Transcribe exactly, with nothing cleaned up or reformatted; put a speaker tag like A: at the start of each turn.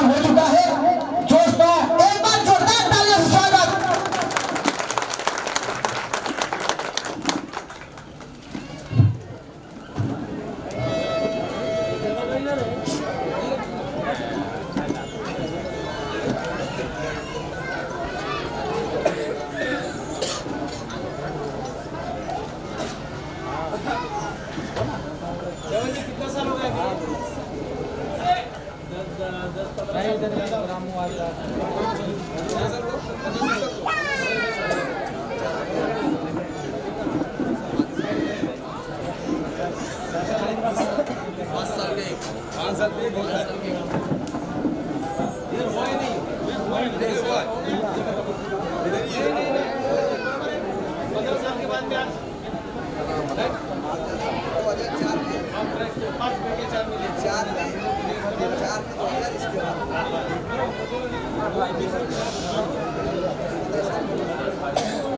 A: आगमन हो चुका है। जोश का एक बार जोरदार तालियों से स्वागत।
B: कितना साल हो गया? पाँच साल के पाँच साल के पाँच साल के इधर हुआ ही नहीं इधर हुआ इधर ये पंद्रह साल के बाद में पाँच में चार में चार में चार में दो हजार इसके बाद